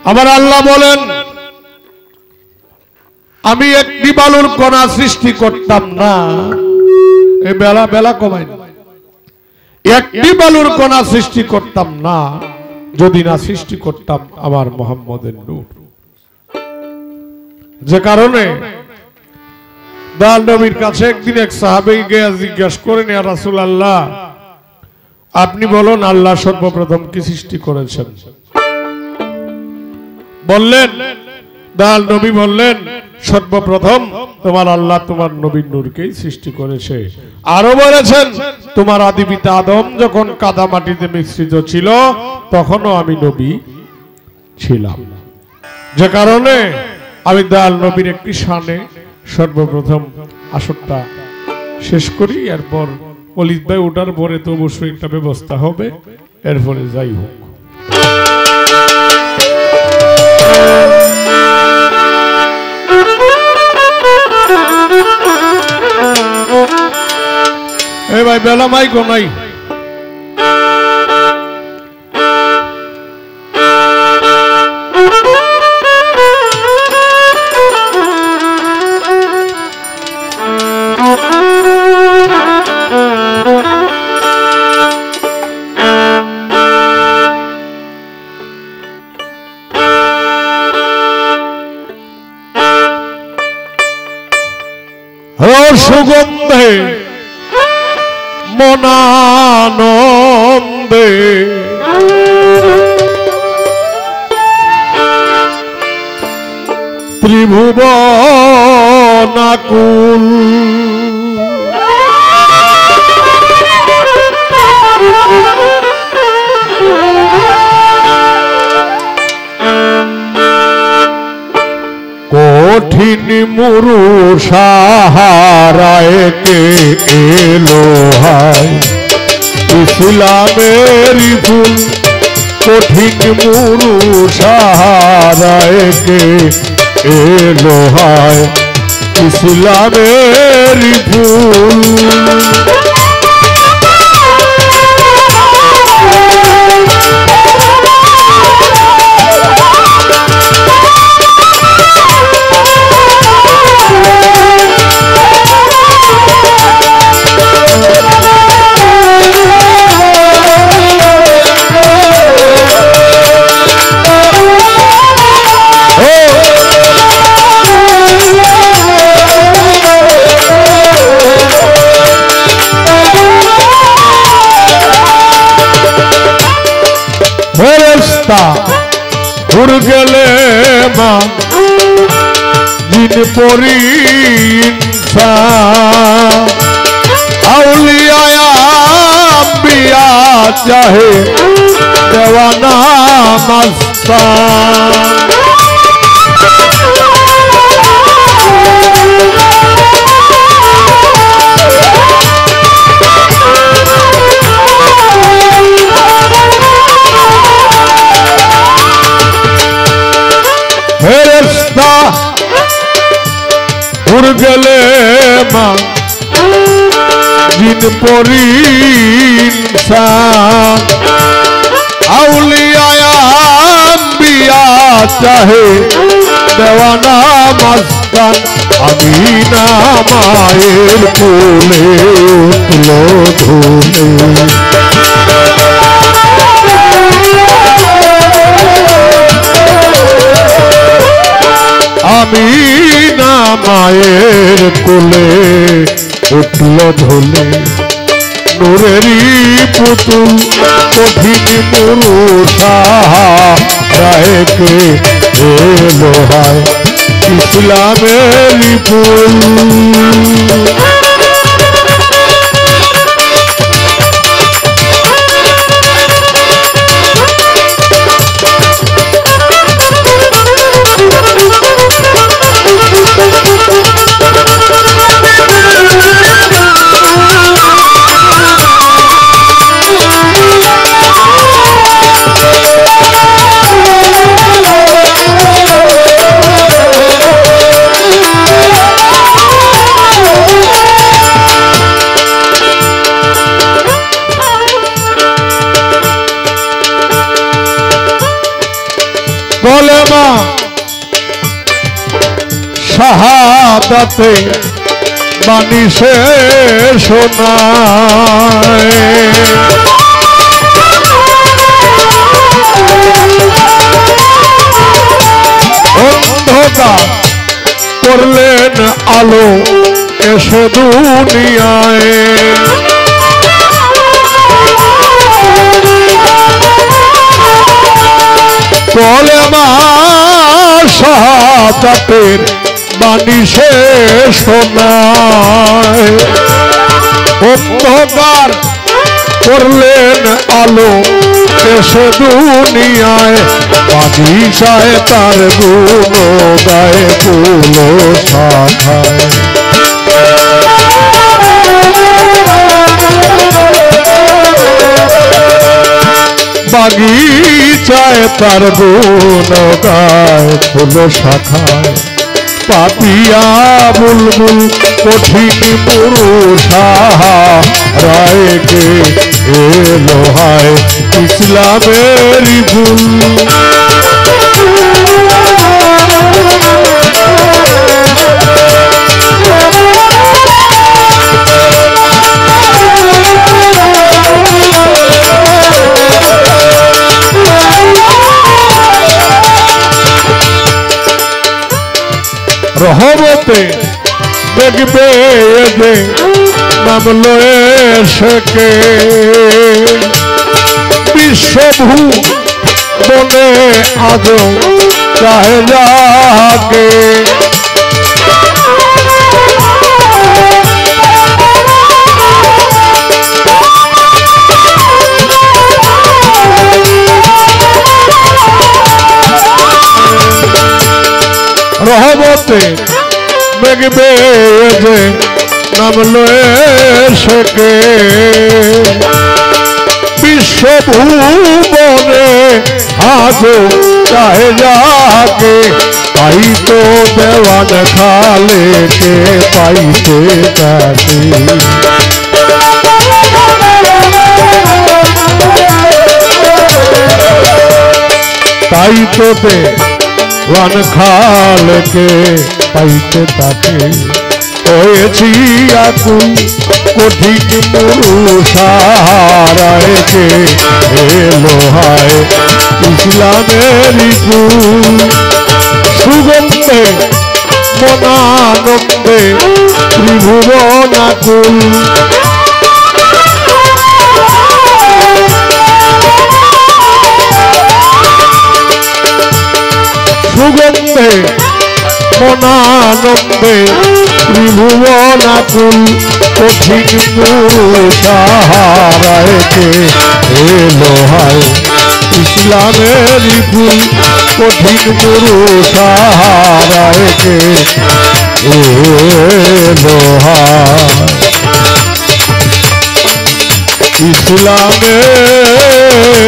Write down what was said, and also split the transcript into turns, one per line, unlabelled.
আমার আল্লাহ বলেন আমি একটি বালুর কণা সৃষ্টি করতাম না, এই বেলা বেলা কমাই, একটি বালুর কণা সৃষ্টি করতাম না যদি না সৃষ্টি করতাম আমার মুহাম্মদের নূর। যে কারণে দয়াল নবীর কাছে একদিন এক সাহাবী গিয়ে জিজ্ঞাসা করেন, ইয়া রাসূলুল্লাহ আপনি বলুন আল্লাহ সর্বপ্রথম কি সৃষ্টি করেছেন? বললেন, দয়াল নবী বললেন সর্বপ্রথম তোমার আল্লাহ তোমার নবীর নূরকেই সৃষ্টি করেছে। আরো বলেছেন তোমার আদি পিতা আদম যখন কাদা মাটিতে মিশ্রিত ছিল তখনও আমি নবী ছিলাম। যে কারণে আমি দয়াল নবীর একটি শানে সর্বপ্রথম আসরটা শেষ করি, এরপর অলিদ ভাই ওঠার পরে তো অবশ্যই একটা ব্যবস্থা হবে, এরপরে যাই হোক। এ ভাই বেলা মাইকো নাই, সুগন্ধে মনানন্দে ত্রিভুবনাকুল কঠিন মুরু সাহারায় কে এলো হায় ইসলামের ফুল, কঠিন মুরু সাহারায় কে এলো হায় ইসলামের ফুল। উড় গেলে মা জিন পরি আউলিয়া আম্বিয়া চাহে দেওয়ানা মস্তান। উড় গেলে মা জিন পরি আউলিয়া আম্বিয়া চাহে দেওয়ানা মস্তান। আমি না মায়ের কোলে উঠলো ধুলে, আমি না মায়ের কোলে উঠল ধুলে, নূরেরই পুতুল কঠিন মুরু সাহারায়কে এলো হায় ইসলামের ফুল। শাহাদাতে বাণী সে শোনায় অন্ধকার করলেন আলো এসে দুনিয়ায় কলেমা শাহাদাতের বাণী সে শোনায় অন্ধকার করলেন আলো এসে দুনিয়ায় বাণী চায় তার গুণ গায়ে ফুলো শাখায় বাগিচায় তার গুণ গায় ফুলো শাখায় পাপিয়া বুলবুল কঠিন পুরুষা রায়কে এলো হায় ইসলামেরই ফুল রহমতে দেখবে যে নামলো এসেকে বিশ্বভূ বনে আজ চাহে যাকে রহমতে দেখবে যে নামলো এসেকে বিশ্বভুবনে আজ চাহে যাকে পাইতো দেওয়ান খালে কে পাইতে তাকে তাই তো ওয়ান খালকে পাইতে তাকে হয়েছি আকুল কঠিন পুরুষারায়কে এলো হায় ইসলামেরই ফুল সুগন্ধে মনানন্দে ত্রিভুবন আকুল সুগন্ধে মনানন্দে ত্রিভুবন আকুল কঠিন পুরুষারায়কে এলো হায় ইসলামেরই ফুল কঠিন পুরুষারায়কে এলো হায় ইসলামের